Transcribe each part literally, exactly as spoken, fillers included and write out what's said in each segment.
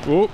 Oh.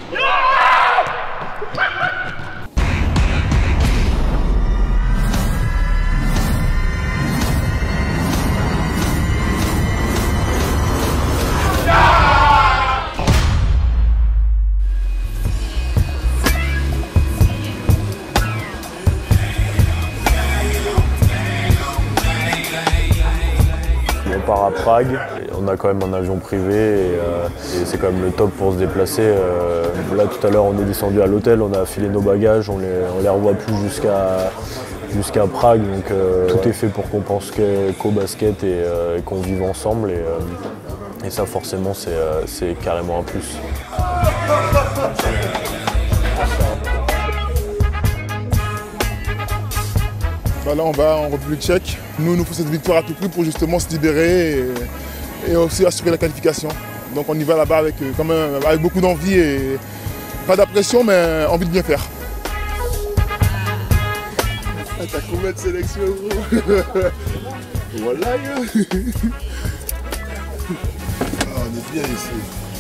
On part à Prague, on a quand même un avion privé et, euh, et c'est quand même le top pour se déplacer. Euh, là tout à l'heure on est descendu à l'hôtel, on a filé nos bagages, on les, on les revoit plus jusqu'à jusqu'à Prague, donc euh, tout est fait pour qu'on pense qu'au basket et, euh, et qu'on vive ensemble et, euh, et ça forcément c'est euh, carrément un plus. Bah là on va en République tchèque. Nous, il nous faut cette victoire à tout prix pour justement se libérer et, et aussi assurer la qualification. Donc on y va là-bas avec, quand même, avec beaucoup d'envie et pas d'impression mais envie de bien faire. Ah, t'as combien de sélections gros? Voilà gars. Ah, on est bien ici.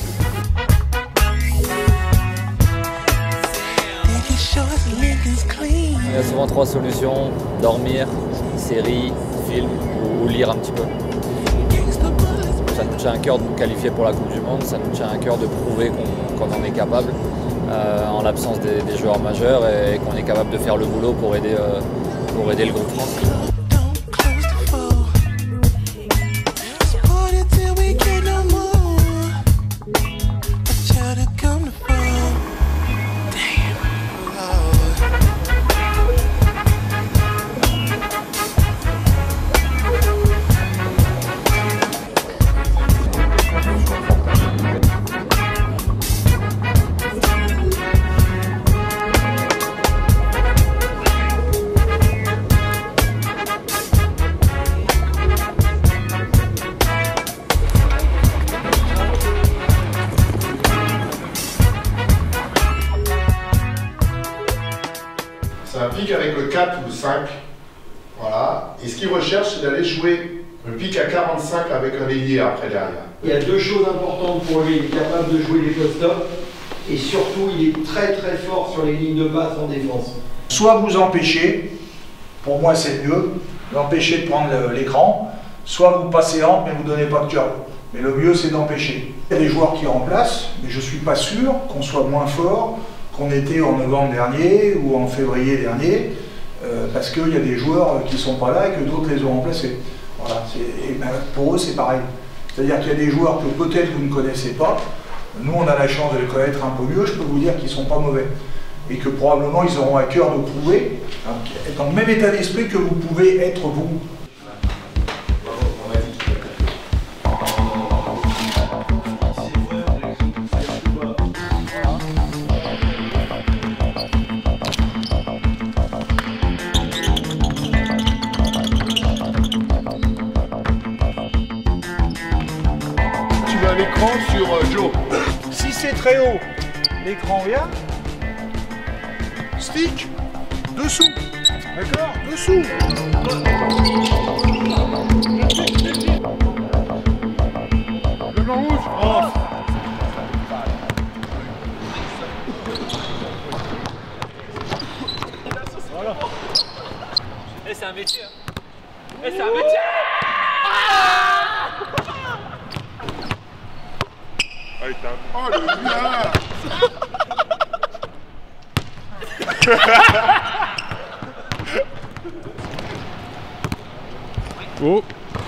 Il y a souvent trois solutions, dormir, série, film ou lire un petit peu. Ça nous tient à cœur de nous qualifier pour la Coupe du Monde, ça nous tient à cœur de prouver qu'on qu'on en est capable euh, en l'absence des, des joueurs majeurs et qu'on est capable de faire le boulot pour aider, euh, pour aider le groupe France. C'est un pic avec le quatre ou le cinq. Voilà. Et ce qu'il recherche, c'est d'aller jouer le pic à quarante-cinq avec un ailier après derrière. Il y a deux choses importantes pour lui. Il est capable de jouer les post-up et surtout, il est très très fort sur les lignes de passe en défense. Soit vous empêchez, pour moi c'est mieux, d'empêcher de prendre l'écran, soit vous passez ample mais vous ne donnez pas de job. Mais le mieux c'est d'empêcher. Il y a des joueurs qui remplacent, mais je ne suis pas sûr qu'on soit moins fort qu'on était en novembre dernier ou en février dernier, euh, parce qu'il y a des joueurs qui ne sont pas là et que d'autres les ont remplacés. Voilà, et ben, pour eux c'est pareil. C'est-à-dire qu'il y a des joueurs que peut-être vous ne connaissez pas, nous on a la chance de les connaître un peu mieux, je peux vous dire qu'ils ne sont pas mauvais. Et que probablement ils auront à cœur de prouver, hein, être dans le même état d'esprit que vous pouvez être vous. Tu mets un écran sur euh, Joe. Si c'est très haut, l'écran vient. Stick dessous. D'accord? Dessous. Le blanc rouge. Oh. Voilà. Et c'est un métier. Hein. Et c'est un métier. Oh le bien. Oh.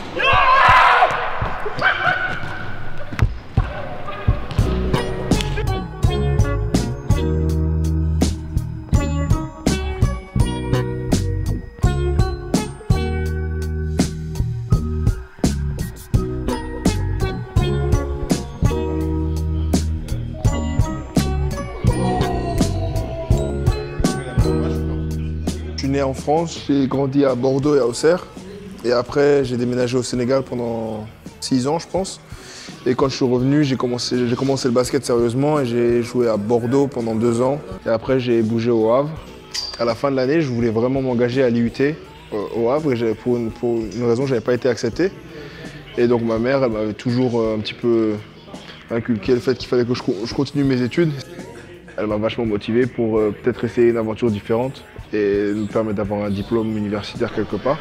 Je suis né en France, j'ai grandi à Bordeaux et à Auxerre. Et après, j'ai déménagé au Sénégal pendant six ans, je pense. Et quand je suis revenu, j'ai commencé, j'ai commencé le basket sérieusement et j'ai joué à Bordeaux pendant deux ans. Et après, j'ai bougé au Havre. À la fin de l'année, je voulais vraiment m'engager à l'I U T euh, au Havre. Et pour une, pour une raison, je n'avais pas été accepté. Et donc ma mère, elle m'avait toujours euh, un petit peu inculqué le fait qu'il fallait que je, je continue mes études. Elle m'a vachement motivé pour euh, peut-être essayer une aventure différente et nous permettre d'avoir un diplôme universitaire quelque part.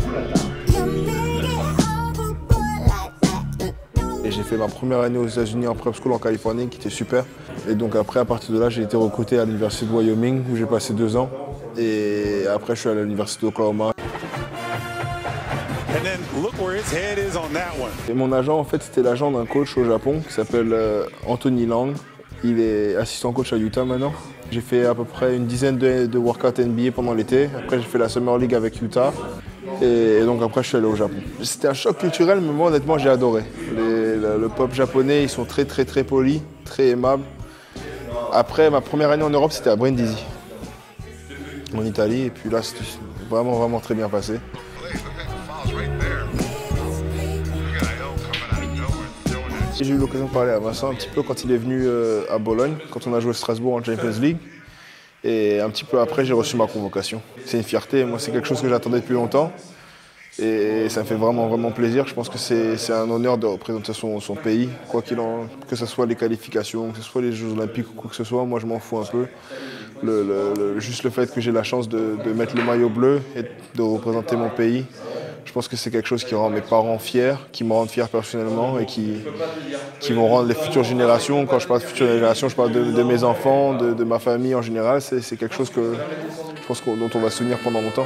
Et j'ai fait ma première année aux États-Unis en prep school en Californie qui était super. Et donc après, à partir de là, j'ai été recruté à l'université de Wyoming où j'ai passé deux ans. Et après, je suis allé à l'université d'Oklahoma. Et mon agent, en fait, c'était l'agent d'un coach au Japon qui s'appelle euh, Anthony Lang. Il est assistant coach à Utah maintenant. J'ai fait à peu près une dizaine de, de workouts N B A pendant l'été. Après, j'ai fait la Summer League avec Utah. Et, et donc après, je suis allé au Japon. C'était un choc culturel, mais moi, honnêtement, j'ai adoré. Les, le, le peuple japonais, ils sont très, très, très polis, très aimables. Après, ma première année en Europe, c'était à Brindisi, en Italie. Et puis là, c'était vraiment, vraiment très bien passé. J'ai eu l'occasion de parler à Vincent un petit peu quand il est venu à Bologne, quand on a joué Strasbourg en Champions League. Et un petit peu après, j'ai reçu ma convocation. C'est une fierté, moi c'est quelque chose que j'attendais depuis longtemps. Et ça me fait vraiment, vraiment plaisir. Je pense que c'est un honneur de représenter son, son pays, quoi qu'il en, que ce soit les qualifications, que ce soit les Jeux Olympiques ou quoi que ce soit. Moi je m'en fous un peu. Le, le, le, juste le fait que j'ai la chance de, de mettre le maillot bleu et de représenter mon pays. Je pense que c'est quelque chose qui rend mes parents fiers, qui me rendent fier personnellement et qui, qui vont rendre les futures générations. Quand je parle de futures générations, je parle de, de mes enfants, de, de ma famille en général. C'est quelque chose que je pense qu'on, dont on va se souvenir pendant longtemps.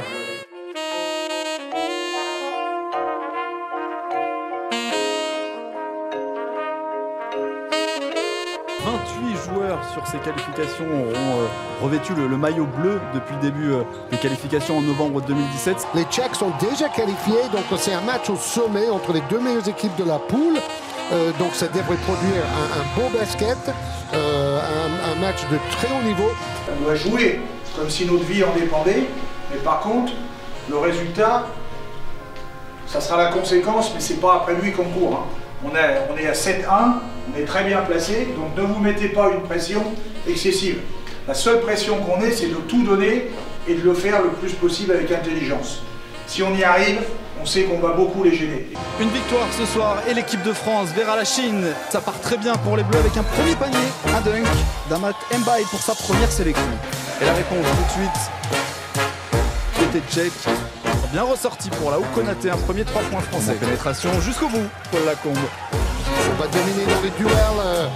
vingt-huit joueurs sur ces qualifications auront euh, revêtu le, le maillot bleu depuis le début euh, des qualifications en novembre deux mille dix-sept. Les Tchèques sont déjà qualifiés, donc c'est un match au sommet entre les deux meilleures équipes de la poule. Euh, donc ça devrait produire un, un beau basket, euh, un, un match de très haut niveau. On doit jouer comme si notre vie en dépendait, mais par contre, le résultat, ça sera la conséquence, mais c'est pas après lui qu'on court. Hein. On est, on est à sept un, on est très bien placé, donc ne vous mettez pas une pression excessive. La seule pression qu'on ait, c'est de tout donner et de le faire le plus possible avec intelligence. Si on y arrive, on sait qu'on va beaucoup les gêner. Une victoire ce soir et l'équipe de France verra la Chine. Ça part très bien pour les Bleus avec un premier panier, un dunk d'Amat Mbaye pour sa première sélection. Et la réponse tout de suite, côté tchèque. Bien ressorti pour la Konaté, un premier trois points français. En pénétration jusqu'au bout, Paul Lacombe. On va dominer dans les duels.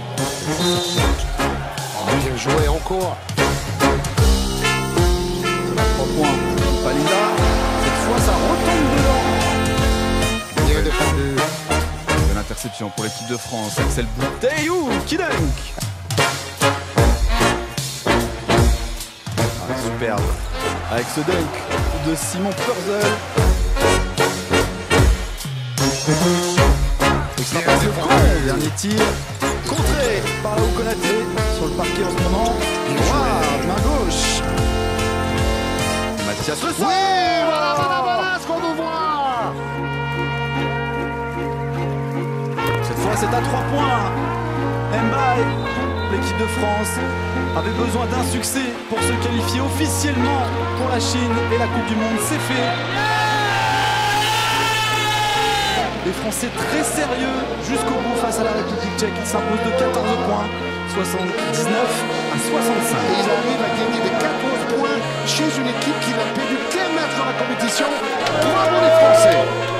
Bien joué encore. trois points, Palinda. Cette fois, ça retombe dedans. Bien défendu. De l'interception pour l'équipe de France. Axel Bouteyou qui dunk. Ah, superbe. Avec ce dunk de Simon Purzel. Dernier tir, contré par la Konaté sur le parquet en ce moment. Wow, main gauche. Mathias Le Sort. Oui, voilà, voilà, voilà ce qu'on veut voir. Cette fois, c'est à trois points. Mbaye, l'équipe de France, avait besoin d'un succès pour se qualifier officiellement pour la Chine et la Coupe du Monde. C'est fait. Les Français très sérieux jusqu'au bout face à la République tchèque. Ils s'imposent de quatorze points, soixante-dix-neuf à soixante-cinq. Et ils arrivent à gagner des quatorze points chez une équipe qui n'a perdu qu'un match dans la compétition. Bravo les Français!